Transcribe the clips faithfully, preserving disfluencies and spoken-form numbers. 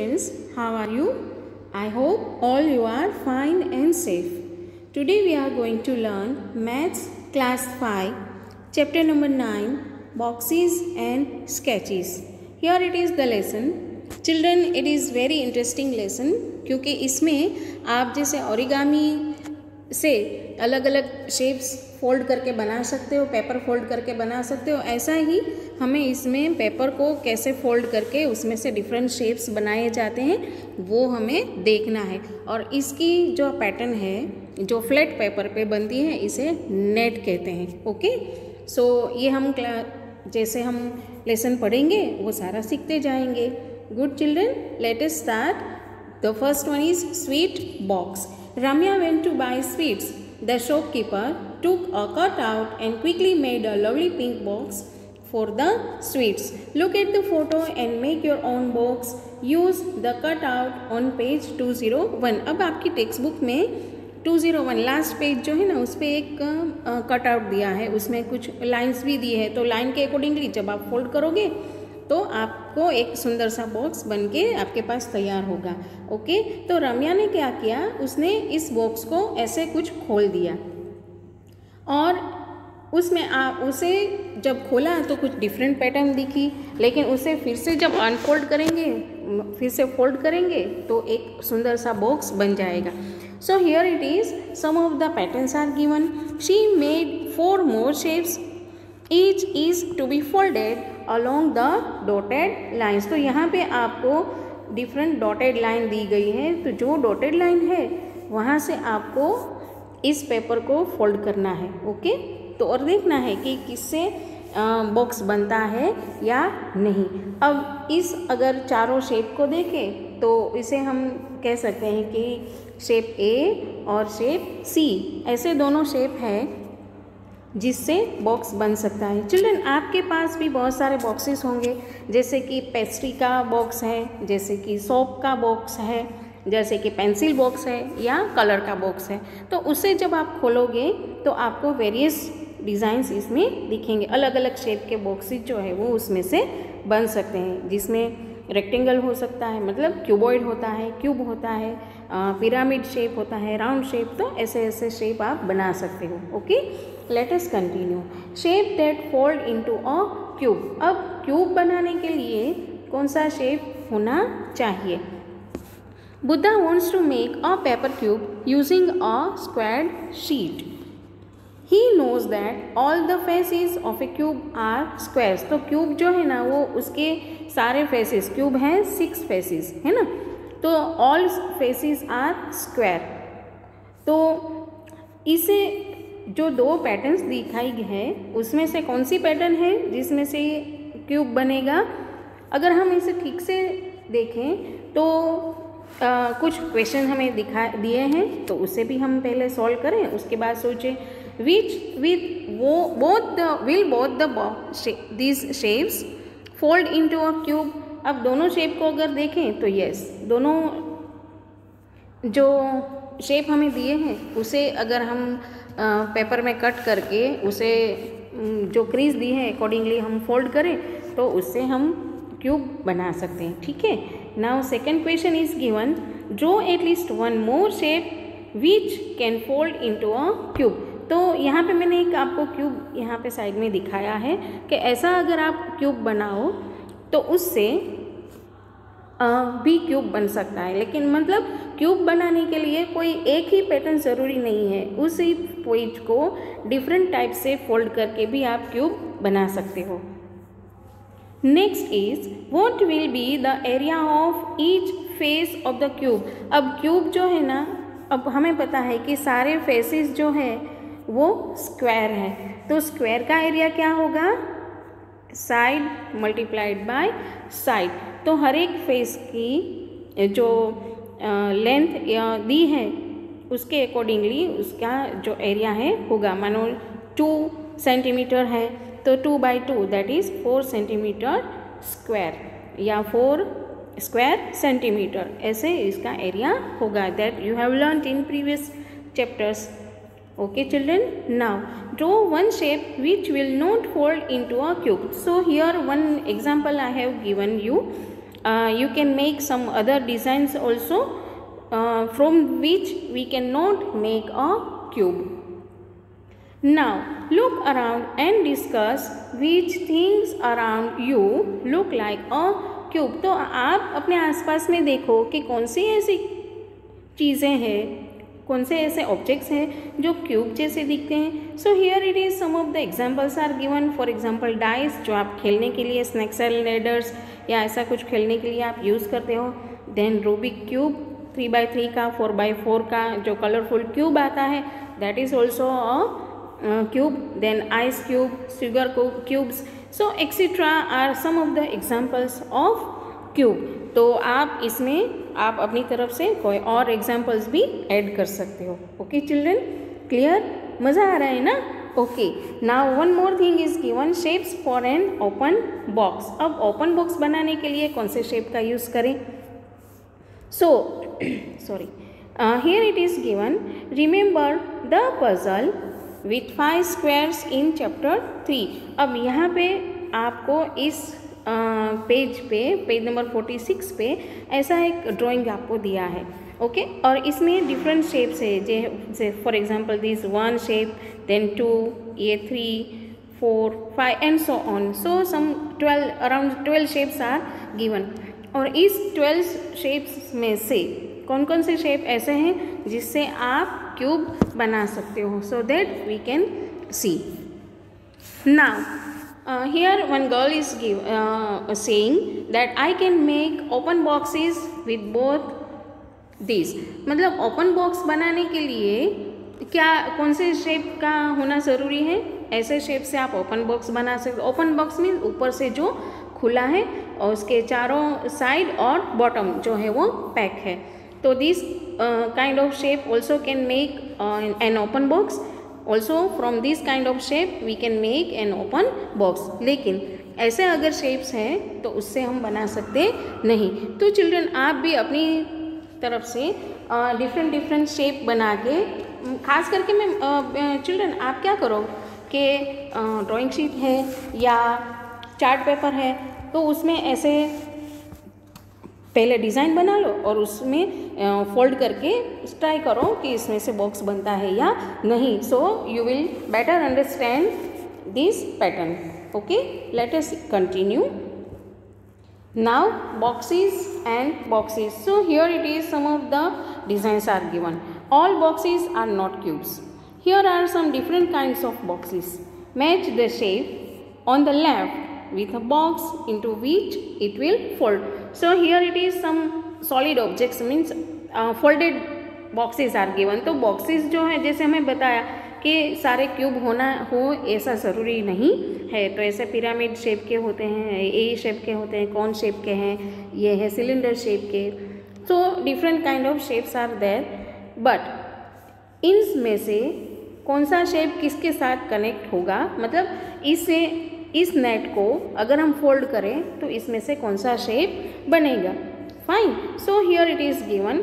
students, how are you? I hope all you are fine and safe. Today we are going to learn Maths Class five, Chapter number nine, Boxes and Sketches. Here it is the lesson. Children, it is very interesting lesson क्योंकि इसमें आप जैसे origami से अलग अलग shapes fold करके बना सकते हो, पेपर फोल्ड करके बना सकते हो, ऐसा ही हमें इसमें पेपर को कैसे फोल्ड करके उसमें से डिफरेंट शेप्स बनाए जाते हैं वो हमें देखना है। और इसकी जो पैटर्न है जो फ्लैट पेपर पे बनती है इसे नेट कहते हैं। ओके, सो ये हम जैसे हम लेसन पढ़ेंगे वो सारा सीखते जाएंगे। Good children, let us start. The first one is sweet box. Ramya went to buy sweets. The shopkeeper took a cutout and quickly made a lovely pink box for the sweets. Look at the photo and make your own box. Use the cutout on page two oh one. अब आपकी text book में two oh one last page जो है ना उस पर एक cutout दिया है, उसमें कुछ लाइंस भी दी है। तो लाइन के अकॉर्डिंगली जब आप फोल्ड करोगे तो आपको एक सुंदर सा बॉक्स बनके आपके पास तैयार होगा। ओके, तो रम्या ने क्या किया, उसने इस बॉक्स को ऐसे कुछ खोल दिया और उसमें आप उसे जब खोला तो कुछ डिफरेंट पैटर्न दिखी, लेकिन उसे फिर से जब अनफोल्ड करेंगे, फिर से फोल्ड करेंगे तो एक सुंदर सा बॉक्स बन जाएगा। So here it is, some of the patterns are given. She made four more shapes, each is to be folded along the dotted lines। तो यहाँ पे आपको डिफरेंट डॉटेड लाइन दी गई है, तो जो डॉटेड लाइन है वहाँ से आपको इस पेपर को फोल्ड करना है। ओके, तो और देखना है कि किससे बॉक्स बनता है या नहीं। अब इस अगर चारों शेप को देखें तो इसे हम कह सकते हैं कि शेप ए और शेप सी, ऐसे दोनों शेप है जिससे बॉक्स बन सकता है। चिल्ड्रन, आपके पास भी बहुत सारे बॉक्सेस होंगे, जैसे कि पेस्ट्री का बॉक्स है, जैसे कि सोप का बॉक्स है, जैसे कि पेंसिल बॉक्स है या कलर का बॉक्स है। तो उसे जब आप खोलोगे तो आपको वेरियस डिज़ाइंस इसमें दिखेंगे। अलग अलग शेप के बॉक्सेस जो है वो उसमें से बन सकते हैं, जिसमें रेक्टेंगल हो सकता है, मतलब क्यूबॉइड होता है, क्यूब होता है, पिरामिड शेप होता है, राउंड शेप। तो ऐसे ऐसे शेप आप बना सकते हो। Okay, let us continue. Shape that fold into a cube. अब क्यूब बनाने के लिए कौन सा शेप होना चाहिए? Buddha wants to make a paper cube using a squared sheet. He knows that all the faces of a cube are squares. तो cube जो है ना वो उसके सारे फेसेस, क्यूब हैं सिक्स फेसेस है ना, तो ऑल फेसेस आर स्क्वायर। तो इसे जो दो पैटर्न्स दिखाई है उसमें से कौन सी पैटर्न है जिसमें से क्यूब बनेगा? अगर हम इसे ठीक से देखें तो आ, कुछ क्वेश्चन हमें दिखा दिए हैं, तो उसे भी हम पहले सॉल्व करें, उसके बाद सोचें विच विथ वो both the will both the these shapes fold into a cube. अब दोनों शेप को अगर देखें तो यस, दोनों जो शेप हमें दिए हैं उसे अगर हम पेपर में कट करके उसे जो क्रीज दी है अकॉर्डिंगली हम फोल्ड करें तो उससे हम क्यूब बना सकते हैं। ठीक है, now second question is given, draw at least one more shape which can fold into a cube. तो यहाँ पे मैंने एक आपको क्यूब यहाँ पे साइड में दिखाया है कि ऐसा अगर आप क्यूब बनाओ तो उससे भी क्यूब बन सकता है, लेकिन मतलब क्यूब बनाने के लिए कोई एक ही पैटर्न ज़रूरी नहीं है, उसी पेज को डिफरेंट टाइप से फोल्ड करके भी आप क्यूब बना सकते हो। Next is what will be the area of each face of the cube. अब क्यूब जो है ना, अब हमें पता है कि सारे फेसेस जो है वो स्क्वायर है, तो स्क्वायर का एरिया क्या होगा? Side multiplied by side. तो हर एक फेस की जो लेंथ दी है उसके अकॉर्डिंगली उसका जो एरिया है होगा। मानो टू सेंटीमीटर है तो two by two that is four centimetre square या फोर स्क्वायर सेंटीमीटर, ऐसे इसका एरिया होगा। That you have learned in previous chapters. Okay children, now draw one shape which will not fold into a cube. So here one example I have given you. you can make some other designs also uh, from which we cannot make a cube. Now look around and discuss which things around you look like a cube. तो आप अपने आसपास में देखो कि कौन सी ऐसी चीज़ें हैं, कौन से ऐसे ऑब्जेक्ट्स हैं जो क्यूब जैसे दिखते हैं. So here it is some of the examples are given. For example dice, जो आप खेलने के लिए स्नैक्स एंड लैडर्स या ऐसा कुछ खेलने के लिए आप यूज़ करते हो. Then Rubik cube, three by three का, फोर बाई फोर का जो कलरफुल क्यूब आता है, that is also a cube. Then ice cube, sugar cubes. So etcetera are some of the examples of cube. तो आप इसमें आप अपनी तरफ से कोई और एग्जाम्पल्स भी ऐड कर सकते हो. Okay children, clear? मज़ा आ रहा है ना? Okay, now one more thing is given, shapes for an open box. अब ओपन बॉक्स बनाने के लिए कौन से शेप का यूज़ करें? So sorry, here it is given, remember the puzzle with five squares in chapter three. अब यहाँ पे आपको इस पेज uh, पे पेज नंबर फोर्टी सिक्स पे ऐसा एक ड्राइंग आपको दिया है. Okay okay? और इसमें डिफरेंट शेप्स है, जैसे for example this one shape, then two, ये three, four, five and so on. So some twelve, around twelve shapes are given. और इस ट्वेल्व शेप्स में से कौन कौन से शेप ऐसे हैं जिससे आप क्यूब बना सकते हो? So that we can see. Now Uh, here one girl is give, uh, saying that I can make open boxes with both these. मतलब open box बनाने के लिए क्या कौन से शेप का होना ज़रूरी है? ऐसे शेप से आप open box बना सकते. open box मीन्स ऊपर से जो खुला है और उसके चारों साइड और बॉटम जो है वो पैक है. तो this kind of shape also can make an open box. Also from this kind of shape we can make an open box. लेकिन ऐसे अगर शेप्स हैं तो उससे हम बना सकते नहीं. तो चिल्ड्रन, आप भी अपनी तरफ से डिफरेंट डिफरेंट शेप बना के, खास करके मैं चिल्ड्रन uh, आप क्या करो कि ड्राइंग uh, शीट है या चार्ट पेपर है, तो उसमें ऐसे पहले डिज़ाइन बना लो और उसमें फोल्ड करके ट्राई करो कि इसमें से बॉक्स बनता है या नहीं. So you will better understand this pattern. Okay, let us continue. Now boxes and boxes. So here it is some of the designs are given. All boxes are not cubes. Here are some different kinds of boxes. Match the shape on the left with a box into which it will fold. So here it is some solid objects, means uh, folded boxes are given. तो boxes जो है, जैसे हमें बताया कि सारे cube होना हो ऐसा ज़रूरी नहीं है. तो ऐसे पिरामिड शेप के होते हैं, ए शेप के होते हैं, कौन शेप के हैं, ये है सिलेंडर शेप के. तो different kind of shapes are there. But इनमें से कौन सा शेप किसके साथ कनेक्ट होगा, मतलब इससे इस नेट को अगर हम फोल्ड करें तो इसमें से कौन सा शेप बनेगा. Fine. So here it is given,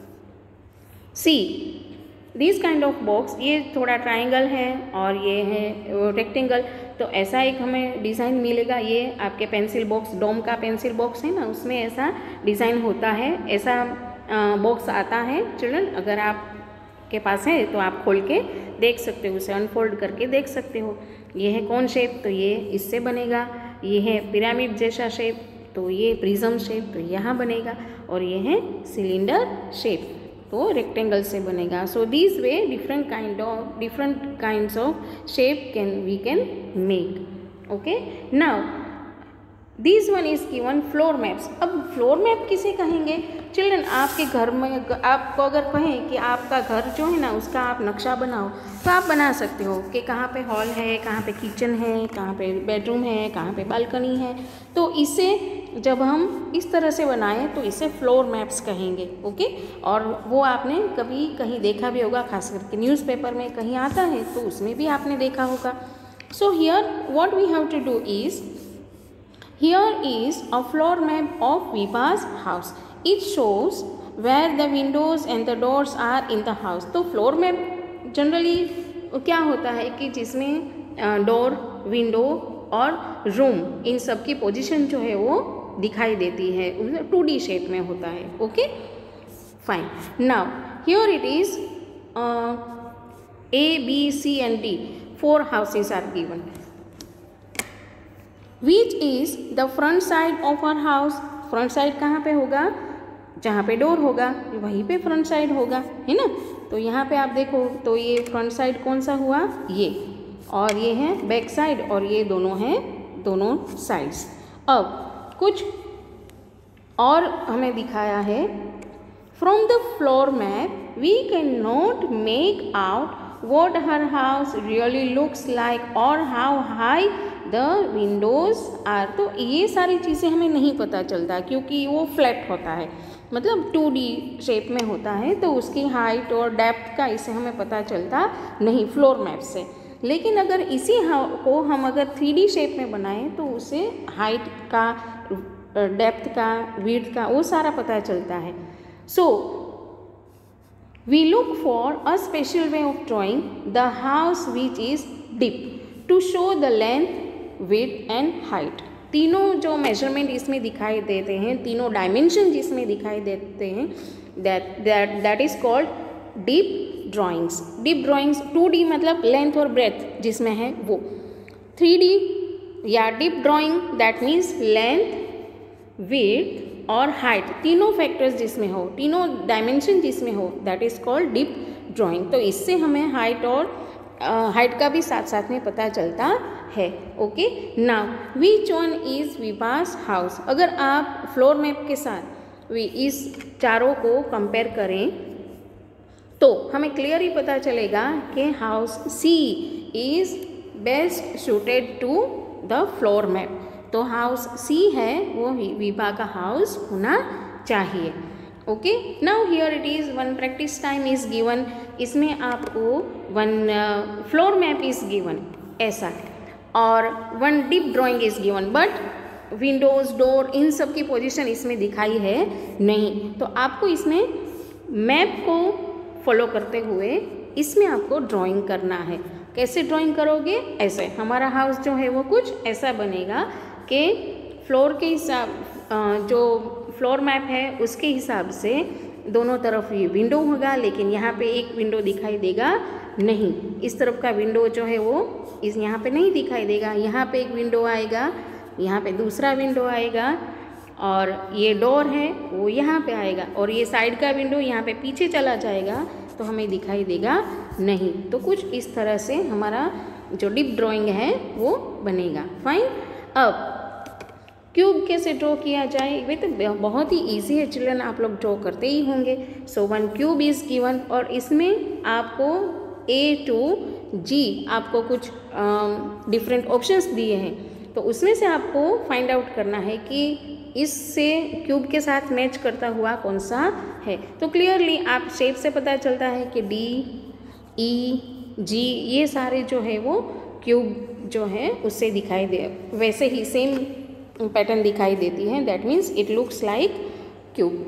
see this kind of box. ये थोड़ा ट्राइंगल है और ये है रेक्टेंगल. तो ऐसा एक हमें डिज़ाइन मिलेगा. ये आपके पेंसिल बॉक्स, डोम का पेंसिल बॉक्स है ना, उसमें ऐसा डिज़ाइन होता है, ऐसा बॉक्स आता है. चिल्ड्रन, अगर आप के पास है तो आप खोल के देख सकते हो, उसे अनफोल्ड करके देख सकते हो. ये है कौन शेप, तो ये इससे बनेगा. ये है पिरामिड जैसा शेप, तो ये प्रिज्म शेप, तो यहाँ बनेगा. और ये है सिलेंडर शेप, तो रेक्टेंगल से बनेगा. So this way different kind of different kinds of shape can we can make. Okay, now this one is given floor maps. अब फ्लोर मैप किसे कहेंगे? चिल्ड्रन, आपके घर में आपको अगर कहें कि आपका घर जो है ना उसका आप नक्शा बनाओ, तो आप बना सकते हो कि कहाँ पे हॉल है, कहाँ पे किचन है, कहाँ पे बेडरूम है, कहाँ पे बालकनी है. तो इसे जब हम इस तरह से बनाएं तो इसे फ्लोर मैप्स कहेंगे. ओके, और वो आपने कभी कहीं देखा भी होगा, खास करके न्यूज़पेपर में कहीं आता है तो उसमें भी आपने देखा होगा. So here what we have to do is, here is a floor map of Viva's house. It shows where the windows and the doors are in the house. तो floor map जनरली क्या होता है कि जिसमें door, window और room, इन सब की पोजीशन जो है वो दिखाई देती है, टू डी शेप में होता है. Okay fine. Now here it is A, B, C and D. Four houses are given. Which is the front side of our house? Front side कहाँ पे होगा? जहाँ पे डोर होगा वहीं पे फ्रंट साइड होगा, है ना. तो यहाँ पे आप देखो तो ये फ्रंट साइड कौन सा हुआ? ये. और ये है बैक साइड और ये दोनों हैं दोनों साइड्स. अब कुछ और हमें दिखाया है. From the floor map we cannot make out what her house really looks like or how high the windows are. तो ये सारी चीज़ें हमें नहीं पता चलता क्योंकि वो फ्लैट होता है, मतलब टू डी शेप में होता है, तो उसकी हाइट और डेप्थ का इसे हमें पता चलता नहीं फ्लोर मैप से. लेकिन अगर इसी को हम अगर थ्री डी शेप में बनाएं तो उसे हाइट का, डेप्थ का, विड्थ का वो सारा पता चलता है. सो we look for a special way of drawing the house which is deep to show the length, width and height. तीनों जो मेजरमेंट इसमें दिखाई देते हैं, तीनों डायमेंशन जिसमें दिखाई देते हैं, that that that is called deep drawings. deep drawings two D मतलब लेंथ और ब्रेथ जिसमें है वो. थ्री डी या deep drawing that means length, width और हाइट, तीनों फैक्टर्स जिसमें हो, तीनों डायमेंशन जिसमें हो, that is called deep drawing. तो इससे हमें हाइट और हाइट uh, का भी साथ साथ में पता चलता है. Okay. Now which one is Vibha's house? अगर आप फ्लोर मैप के साथ वी इस चारों को कंपेयर करें तो हमें क्लियरली पता चलेगा कि house C is best suited to the floor map. तो हाउस सी है वो विभा का हाउस होना चाहिए. Okay. Now here it is one practice time is given. इसमें आपको one floor map is given ऐसा और one deep drawing is given, but windows, door इन सब की पोजीशन इसमें दिखाई है नहीं. तो आपको इसमें मैप को फॉलो करते हुए इसमें आपको ड्राइंग करना है. कैसे ड्राइंग करोगे? ऐसे हमारा हाउस जो है वो कुछ ऐसा बनेगा कि फ्लोर के हिसाब, जो फ्लोर मैप है उसके हिसाब से दोनों तरफ ये विंडो होगा, लेकिन यहाँ पे एक विंडो दिखाई देगा नहीं. इस तरफ का विंडो जो है वो इस यहाँ पे नहीं दिखाई देगा. यहाँ पे एक विंडो आएगा, यहाँ पे दूसरा विंडो आएगा और ये डोर है वो यहाँ पे आएगा और ये साइड का विंडो यहाँ पे पीछे चला जाएगा तो हमें दिखाई देगा नहीं. तो कुछ इस तरह से हमारा जो डीप ड्राइंग है वो बनेगा. फाइन. अब क्यूब कैसे ड्रॉ किया जाए? वे तो बहुत ही इजी है चिल्ड्रन, आप लोग ड्रॉ करते ही होंगे. So one cube is given और इसमें आपको ए टू जी आपको कुछ डिफरेंट ऑप्शंस दिए हैं, तो उसमें से आपको फाइंड आउट करना है कि इससे क्यूब के साथ मैच करता हुआ कौन सा है. तो क्लियरली आप शेप से पता चलता है कि डी, ई, जी ये सारे जो है वो क्यूब जो है उससे दिखाई दे, वैसे ही सेम पैटर्न दिखाई देती है. That means it looks like cube.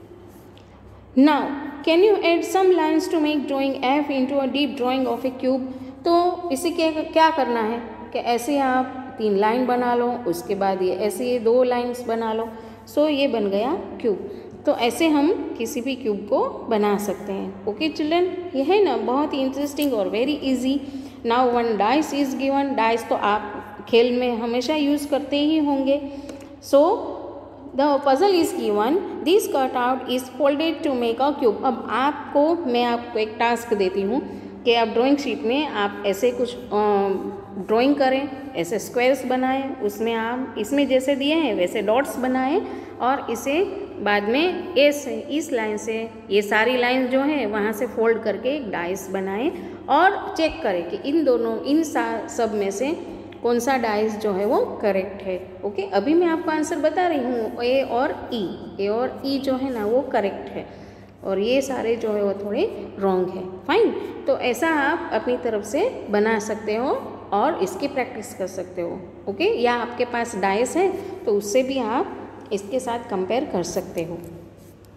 Now can you add some lines to make drawing F into a deep drawing of a cube? तो इसे क्या क्या करना है कि ऐसे आप तीन लाइन बना लो, उसके बाद ये ऐसे ये दो लाइन्स बना लो. सो ये बन गया क्यूब. तो ऐसे हम किसी भी क्यूब को बना सकते हैं. ओके चिल्ड्रन, ये है ना बहुत ही इंटरेस्टिंग और very easy. Now one dice is given. Dice तो आप खेल में हमेशा यूज़ करते ही होंगे. So the puzzle is given. This cut out is folded to make a cube. अब आपको मैं आपको एक टास्क देती हूँ कि आप ड्राइंग शीट में आप ऐसे कुछ ड्राइंग करें, ऐसे स्क्वायर्स बनाएं, उसमें आप इसमें जैसे दिए हैं वैसे डॉट्स बनाएं और इसे बाद में ऐसे इस लाइन से ये सारी लाइन जो है वहाँ से फोल्ड करके एक डाइस बनाएं और चेक करें कि इन दोनों इन सब में से कौन सा डाइस जो है वो करेक्ट है. ओके. अभी मैं आपको आंसर बता रही हूँ. ए और ई, ए और ई जो है ना वो करेक्ट है और ये सारे जो है वो थोड़े रॉन्ग है. फाइन. तो ऐसा आप अपनी तरफ से बना सकते हो और इसकी प्रैक्टिस कर सकते हो. ओके. या आपके पास डाइस है तो उससे भी आप इसके साथ कंपेयर कर सकते हो.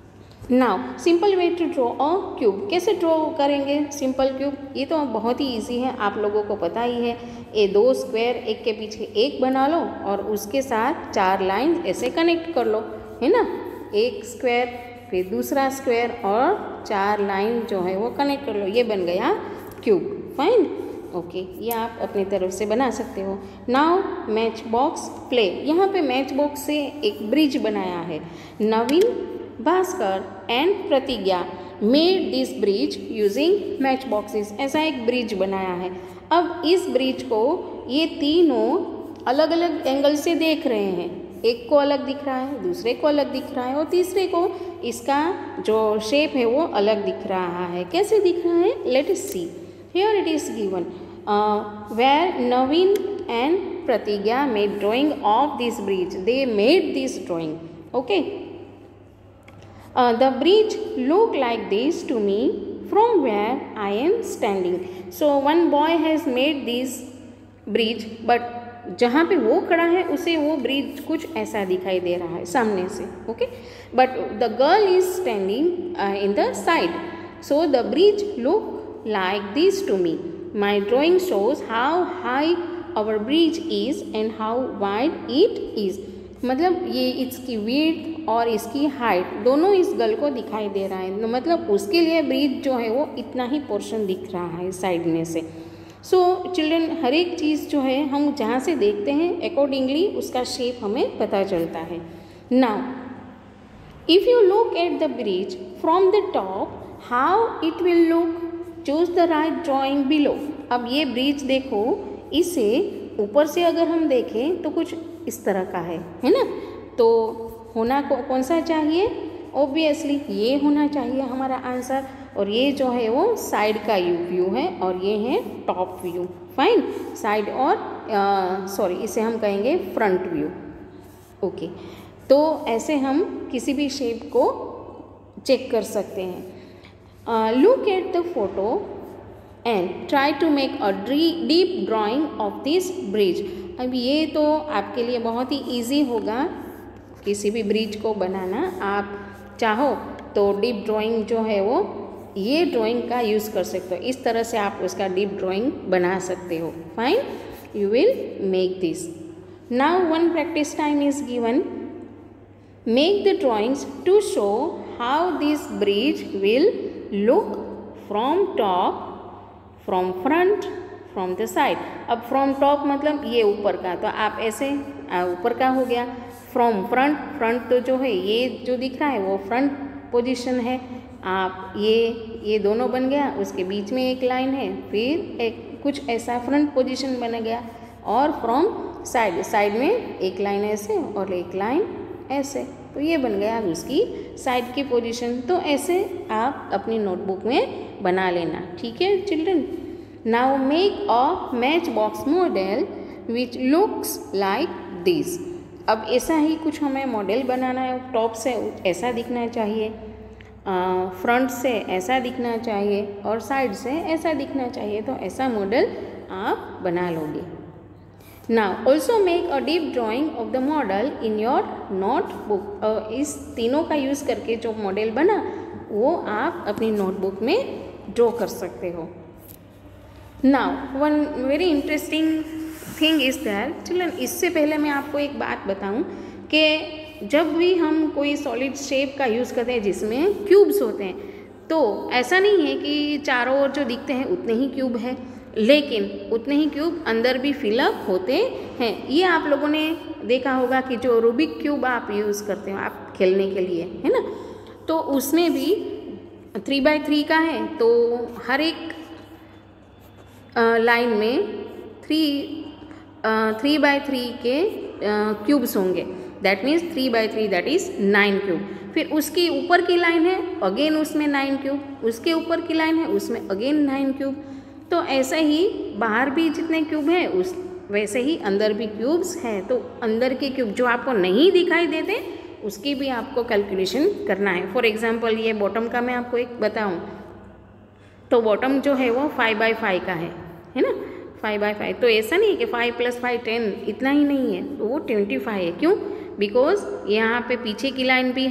Now simple way to draw a cube, कैसे ड्रॉ करेंगे सिंपल क्यूब, ये तो बहुत ही इजी है, आप लोगों को पता ही है। ये दो स्क्वायर एक के पीछे एक बना लो और उसके साथ चार लाइन ऐसे कनेक्ट कर लो, है ना। एक स्क्वायर फिर दूसरा स्क्वायर और चार लाइन जो है वो कनेक्ट कर लो, ये बन गया क्यूब। फाइन, ओके, ये आप अपनी तरफ से बना सकते हो। नाउ मैच बॉक्स प्ले, यहाँ पे मैच बॉक्स से एक ब्रिज बनाया है। Naveen, Bhaskar and Pratigya made this bridge using match boxes, ऐसा एक ब्रिज बनाया है। अब इस ब्रिज को ये तीनों अलग अलग एंगल से देख रहे हैं, एक को अलग दिख रहा है, दूसरे को अलग दिख रहा है और तीसरे को इसका जो शेप है वो अलग दिख रहा है। कैसे दिख रहा है, let us see, here it is given where Naveen and Pratigya made drawing of this bridge, they made this drawing, okay. Uh, the bridge look like this to me from where I am standing. So one boy has made this bridge, but जहाँ पे वो खड़ा है उसे वो bridge कुछ ऐसा दिखाई दे रहा है सामने से, okay. But the girl is standing in the side, so the bridge look like this to me. My drawing shows how high our bridge is and how wide it is. मतलब ये इसकी विड्थ और इसकी height दोनों इस girl को दिखाई दे रहा है, मतलब उसके लिए ब्रिज जो है वो इतना ही पोर्शन दिख रहा है साइड में से. सो so, चिल्ड्रन, हर एक चीज़ जो है हम जहाँ से देखते हैं अकॉर्डिंगली उसका शेप हमें पता चलता है. Now if you look at the bridge from the top how it will look, choose the right drawing below. अब ये ब्रिज देखो, इसे ऊपर से अगर हम देखें तो कुछ इस तरह का है, है ना. तो होना को, कौन सा चाहिए, ऑब्वियसली ये होना चाहिए हमारा आंसर. और ये जो है वो साइड का व्यू है और ये है टॉप व्यू. फाइन, साइड और सॉरी इसे हम कहेंगे फ्रंट व्यू. ओके, तो ऐसे हम किसी भी शेप को चेक कर सकते हैं. Look at the photo and try to make a deep drawing of this bridge. अब ये तो आपके लिए बहुत ही ईजी होगा किसी भी ब्रिज को बनाना. आप चाहो तो डीप ड्राइंग जो है वो ये ड्राइंग का यूज़ कर सकते हो. इस तरह से आप उसका डीप ड्राइंग बना सकते हो. Fine, you will make this. Now one practice time is given. Make the drawings to show how this bridge will look from top, from front, from the side. अब फ्रॉम टॉप मतलब ये ऊपर का, तो आप ऐसे ऊपर का हो गया. फ्रॉम फ्रंट, फ्रंट तो जो है ये जो दिख रहा है वो फ्रंट पोजीशन है. आप ये ये दोनों बन गया, उसके बीच में एक लाइन है, फिर एक कुछ ऐसा फ्रंट पोजीशन बन गया. और फ्रॉम साइड, साइड में एक लाइन ऐसे और एक लाइन ऐसे, तो ये बन गया उसकी साइड की पोजीशन. तो ऐसे आप अपनी नोटबुक में बना लेना. ठीक है children. Now make a match box model which looks like this. अब ऐसा ही कुछ हमें मॉडल बनाना है. टॉप से ऐसा दिखना चाहिए, फ्रंट से ऐसा दिखना चाहिए और साइड से ऐसा दिखना चाहिए. तो ऐसा मॉडल आप बना लोगे. Now also make a deep drawing of the model in your notebook. इस तीनों का यूज़ करके जो मॉडल बना वो आप अपनी नोटबुक में ड्रॉ कर सकते हो. Now one very interesting thing is that children, इससे पहले मैं आपको एक बात बताऊं कि जब भी हम कोई सॉलिड शेप का यूज़ करते हैं जिसमें क्यूब्स होते हैं, तो ऐसा नहीं है कि चारों ओर जो दिखते हैं उतने ही क्यूब है, लेकिन उतने ही क्यूब अंदर भी फिलअप होते हैं. ये आप लोगों ने देखा होगा कि जो रूबिक क्यूब आप यूज़ करते हो आप खेलने के लिए, है ना, तो उसमें भी थ्री बाय थ्री का है. तो हर एक लाइन uh, में थ्री थ्री बाय थ्री के क्यूब्स uh, होंगे. That means three by three that is nine cube. फिर उसके ऊपर की लाइन है अगेन उसमें नाइन क्यूब, उसके ऊपर की लाइन है उसमें अगेन नाइन क्यूब. तो ऐसे ही बाहर भी जितने क्यूब हैं उस वैसे ही अंदर भी क्यूब्स हैं. तो अंदर के क्यूब जो आपको नहीं दिखाई देते उसकी भी आपको कैलकुलेशन करना है. फॉर एग्जांपल ये बॉटम का मैं आपको एक बताऊं, तो बॉटम जो है वो फाइव बाई फाइव का है, है ना, फाइव बाई फाइव. तो ऐसा नहीं है कि फाइव प्लस फाइव टेन, इतना ही नहीं है, तो वो ट्वेंटी फाइव है. क्यों? बिकॉज यहाँ पे पीछे की लाइन भी है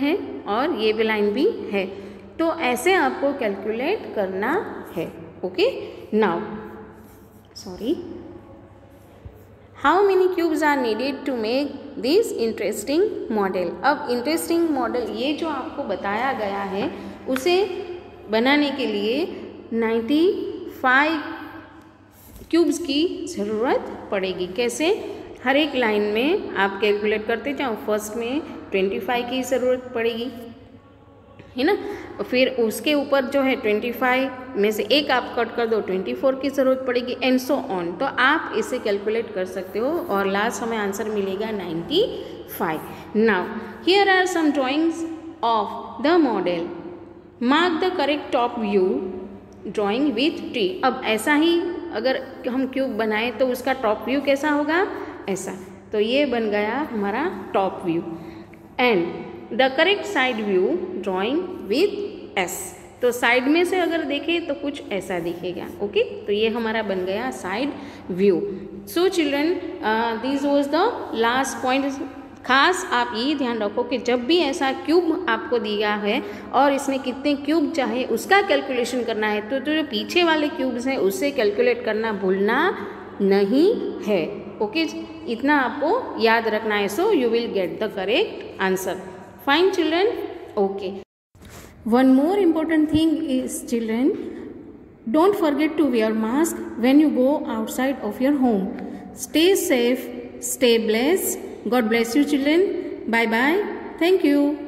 और ये भी लाइन भी है, तो ऐसे आपको कैलकुलेट करना है। Okay, now sorry how many cubes are needed to make this interesting model. अब इंटरेस्टिंग मॉडल ये जो आपको बताया गया है उसे बनाने के लिए नाइन्टी फाइव क्यूब्स की ज़रूरत पड़ेगी। कैसे? हर एक लाइन में आप कैलकुलेट करते जाओ। फर्स्ट में ट्वेंटी फाइव की ज़रूरत पड़ेगी, है ना, फिर उसके ऊपर जो है ट्वेंटी फाइव में से एक आप कट कर दो, ट्वेंटी फोर की ज़रूरत पड़ेगी, एंड सो ऑन। तो आप इसे कैलकुलेट कर सकते हो और लास्ट हमें आंसर मिलेगा ninety five. Now here are some drawings of the model. Mark the correct top view drawing with tree. अब ऐसा ही अगर हम क्यूब बनाएं तो उसका टॉप व्यू कैसा होगा? ऐसा। तो ये बन गया हमारा top view. And the correct side view drawing with S. तो साइड में से अगर देखें तो कुछ ऐसा दिखेगा। ओके, तो ये हमारा बन गया side view. So children, this was the last point. खास आप ये ध्यान रखो कि जब भी ऐसा क्यूब आपको दिया है और इसमें कितने क्यूब चाहे उसका कैलकुलेशन करना है, तो जो पीछे वाले क्यूब्स हैं उससे कैलकुलेट करना भूलना नहीं है। ओके, इतना आपको याद रखना है। So you will get the correct answer. Fine children? Okay. One more important thing is, children, don't forget to wear mask when you go outside of your home. Stay safe, stay blessed. God bless you children. Bye bye. Thank you.